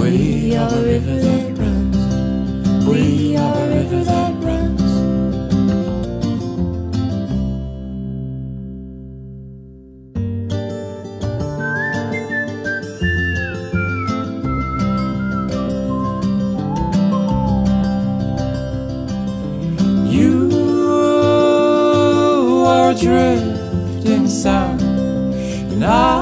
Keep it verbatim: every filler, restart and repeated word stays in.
We are a river that runs. We are a river that runs. You are a drifting sound, and I